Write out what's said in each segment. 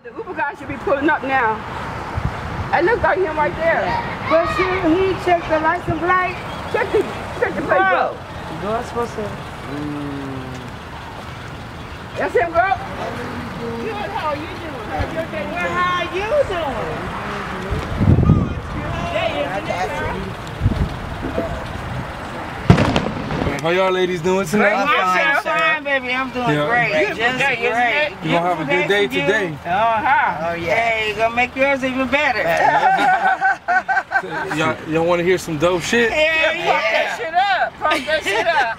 The Uber guy should be pulling up now. It looks like him right there. But he checked the license plate. Check the plate, bro. Girl, I'm supposed to. That's him, girl. Good, how are you doing? Well, how are you doing? How y'all ladies doing tonight? I'm fine, baby. I'm doing great. Just great. You gonna have a good day today? Oh, yeah. Hey, you gonna make yours even better. Y'all want to hear some dope shit? Yeah. Pump that shit up. Pump that shit up.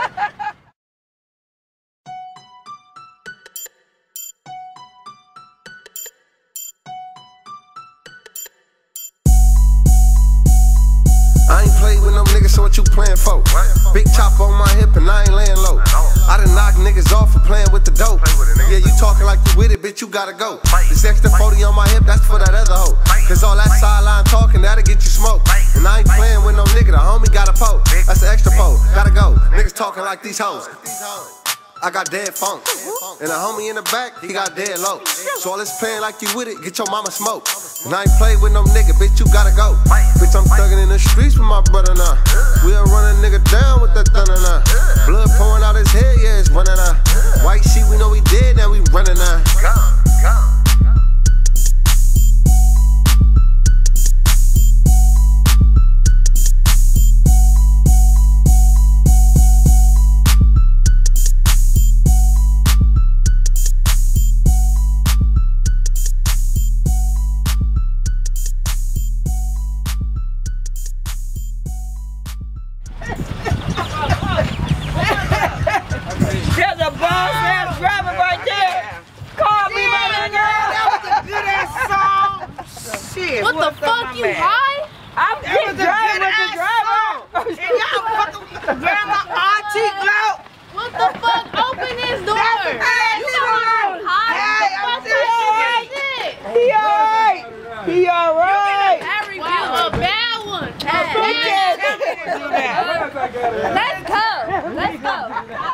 I ain't played with them niggas, so what you playing for? Big chop on my hip and I ain't laying low. I done knock niggas off for playing with the dope. Yeah, you talking like you with it, bitch, you gotta go. This extra 40 on my hip, that's for that other hoe. Cause all that sideline talking, that'll get you smoked. And I ain't playing with no nigga, the homie got a pole. That's the extra pole, gotta go. Niggas talking like these hoes. I got dead funk, and a homie in the back, he got dead low. So all this playing like you with it, get your mama smoke. And I ain't played with no nigga, bitch, you gotta go. Bitch, I'm thugging in the streets with my brother now. We'll run a nigga down with that thunder now. Blood pouring out his head, yeah, it's running now. White sheet, we know we dead, now we running now. There's a boss-ass driver right there. Call me, my nigga. That was a good-ass song. Shit. What the fuck, you high? I'm just driving with the driver. And y'all fucking grandma auntie glow. What the fuck? Open this door. Hey, You know I'm high. Hey, I'm serious. He alright. He alright. Wow, a bad one. Bitch ass. Let's go. Let's go.